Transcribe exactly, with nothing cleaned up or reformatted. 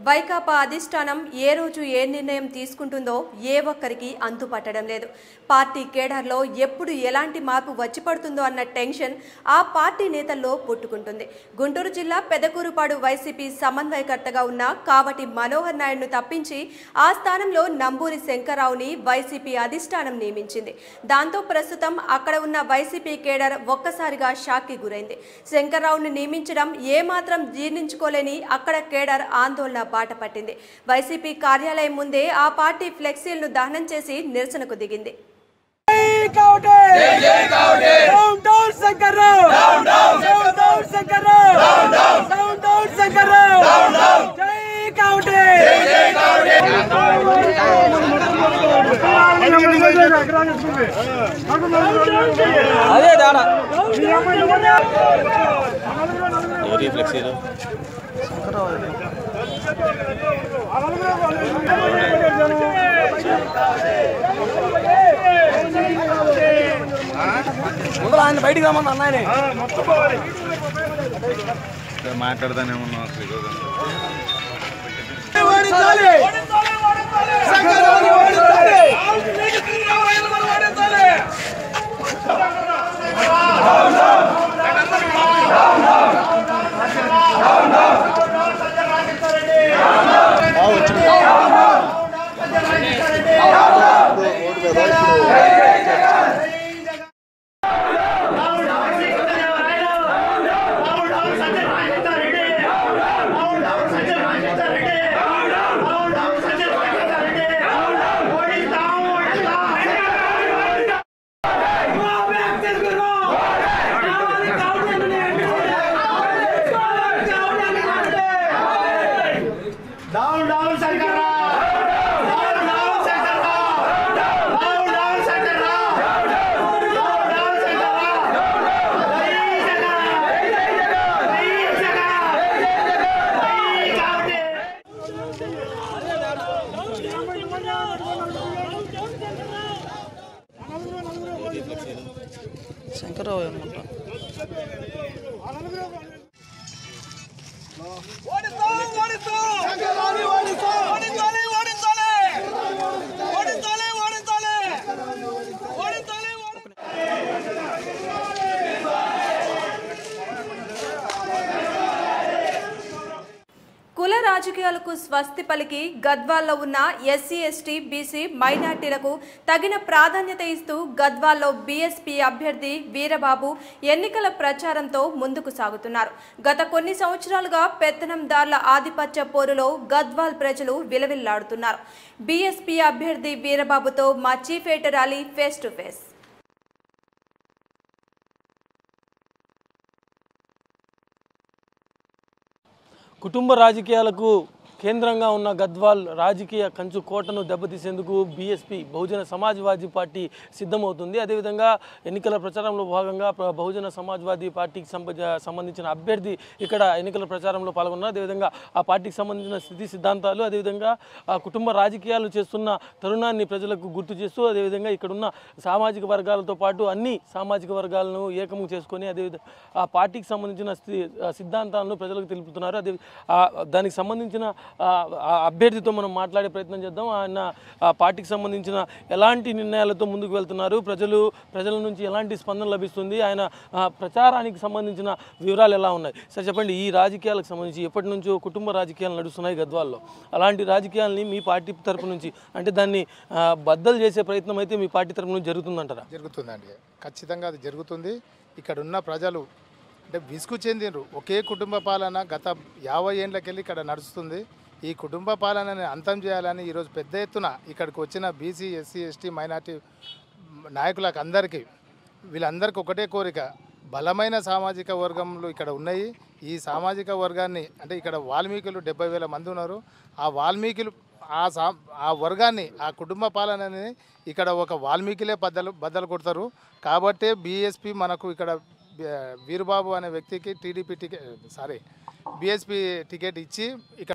వైకాపా అధిష్టానం ఏ రోజు ఏ నిర్ణయం తీసుకుంటుందో ఏ ఒక్కరికి అంతుపట్టడం లేదు. పార్టీ కేడర్లో ఎప్పుడు ఎలాంటి మార్పు వచ్చి పడుతుందో అన్న టెన్షన్ ఆ పార్టీ నేతల్లో పుట్టుకుంటుంది. గుంటూరు జిల్లా పెదకూరుపాడు వైసీపీ సమన్వయకర్తగా ఉన్న కావటి మనోహర్ నాయుడును తప్పించి ఆ స్థానంలో నంబూరి శంకర్రావుని వైసీపీ అధిష్టానం నియమించింది. దాంతో ప్రస్తుతం అక్కడ ఉన్న వైసీపీ కేడర్ ఒక్కసారిగా షాక్కి గురైంది. శంకర్రావుని నియమించడం ఏమాత్రం జీర్ణించుకోలేని అక్కడ కేడర్ ఆందోళన బాట పట్టింది. వైసీపీ కార్యాలయం ముందే ఆ పార్టీ ఫ్లెక్సీలను దహనం చేసి నిరసనకు దిగింది. ముందు ఆయన బయటికి రమ్మని అన్నాయని మాట్లాడదానేమన్నా శంకర్రావు అనుకుంటా. కుల రాజకీయాలకు స్వస్తి పలికి గద్వాల్లో ఉన్న ఎస్సీ ఎస్టీ బీసీ మైనార్టీలకు తగిన ప్రాధాన్యత ఇస్తూ గద్వాల్లో బీఎస్పీ అభ్యర్థి వీరబాబు ఎన్నికల ప్రచారంతో ముందుకు సాగుతున్నారు. గత కొన్ని సంవత్సరాలుగా పెత్తనందారుల ఆధిపత్య పోరులో గద్వాల్ ప్రజలు విలవిల్లాడుతున్నారు. బీఎస్పీ అభ్యర్థి వీరబాబుతో మా chief editor Ali face to face. కుటుంబ రాజకీయాలకు కేంద్రంగా ఉన్న గద్వాల్ రాజకీయ కంచు కోటను దెబ్బతీసేందుకు బీఎస్పీ బహుజన సమాజ్వాదీ పార్టీ సిద్ధమవుతుంది. అదేవిధంగా ఎన్నికల ప్రచారంలో భాగంగా బహుజన సమాజ్వాదీ పార్టీకి సంబంధించిన అభ్యర్థి ఇక్కడ ఎన్నికల ప్రచారంలో పాల్గొన్నారు. అదేవిధంగా ఆ పార్టీకి సంబంధించిన స్థితి సిద్ధాంతాలు, అదేవిధంగా ఆ కుటుంబ రాజకీయాలు చేస్తున్న తరుణాన్ని ప్రజలకు గుర్తు చేస్తూ, అదేవిధంగా ఇక్కడున్న సామాజిక వర్గాలతో పాటు అన్ని సామాజిక వర్గాలను ఏకము చేసుకొని అదేవిధంగా ఆ పార్టీకి సంబంధించిన సిద్ధాంతాలను ప్రజలకు తెలుపుతున్నారు. అదే దానికి సంబంధించిన అభ్యర్థితో మనం మాట్లాడే ప్రయత్నం చేద్దాం. ఆయన పార్టీకి సంబంధించిన ఎలాంటి నిర్ణయాలతో ముందుకు వెళ్తున్నారు, ప్రజలు ప్రజల నుంచి ఎలాంటి స్పందన లభిస్తుంది, ఆయన ప్రచారానికి సంబంధించిన వివరాలు ఎలా ఉన్నాయి సార్ చెప్పండి. ఈ రాజకీయాలకు సంబంధించి ఎప్పటి నుంచో కుటుంబ రాజకీయాలు నడుస్తున్నాయి గద్వాల్లో. అలాంటి రాజకీయాలని మీ పార్టీ తరపు నుంచి అంటే దాన్ని బద్దలు చేసే ప్రయత్నం అయితే మీ పార్టీ తరపు నుంచి జరుగుతుందంటారా? జరుగుతుందండి, ఖచ్చితంగా అది జరుగుతుంది. ఇక్కడ ఉన్న ప్రజలు అంటే విసుగు చెందినరు. ఒకే కుటుంబ పాలన గత యాభై ఏళ్ళకెళ్ళి ఇక్కడ నడుస్తుంది. ఈ కుటుంబ పాలనని అంతం చేయాలని ఈరోజు పెద్ద ఎత్తున ఇక్కడికి వచ్చిన బీసీ ఎస్సీ ఎస్టీ మైనార్టీ నాయకులకు అందరికీ వీళ్ళందరికీ ఒకటే కోరిక, బలమైన సామాజిక వర్గంలో ఇక్కడ ఉన్నాయి. ఈ సామాజిక వర్గాన్ని అంటే ఇక్కడ వాల్మీకులు డెబ్బై వేల మంది ఉన్నారు. ఆ వాల్మీకులు ఆ సా ఆ వర్గాన్ని ఆ కుటుంబ పాలనని ఇక్కడ ఒక వాల్మీకులే బద్దలు బద్దలు కొడతారు. కాబట్టే బీఎస్పీ మనకు ఇక్కడ వీరబాబు అనే వ్యక్తికి TDP ticket sorry BSP ticket ఇచ్చి ఇక్కడ